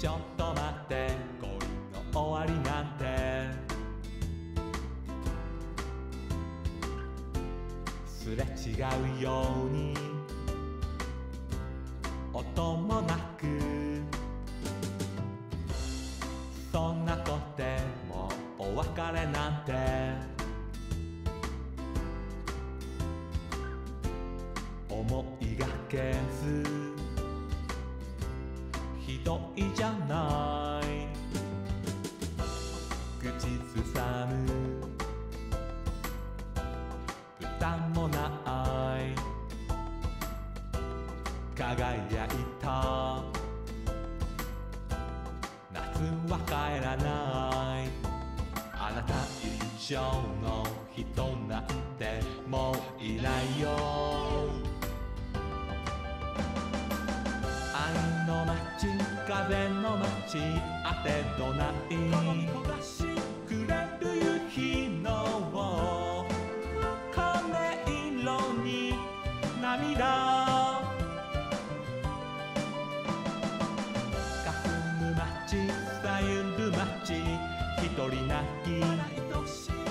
ちょっと待って恋の終わりなんてすれ違うように音もなくそんな子でもうお別れなんて思いがけずひどいじゃない口ずさむ歌もない輝いた夏は帰らないあなた以上の人なんてもういないよ愛の街風の街あてどないくれる夕日の金色に涙かすむ街さゆる街一人泣き